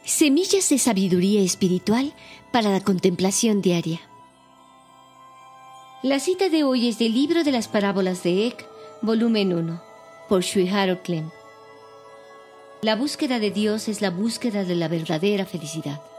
Semillas de sabiduría espiritual para la contemplación diaria. La cita de hoy es del libro de las parábolas de Eck, volumen 1, por Sri Harold Clem. La búsqueda de Dios es la búsqueda de la verdadera felicidad.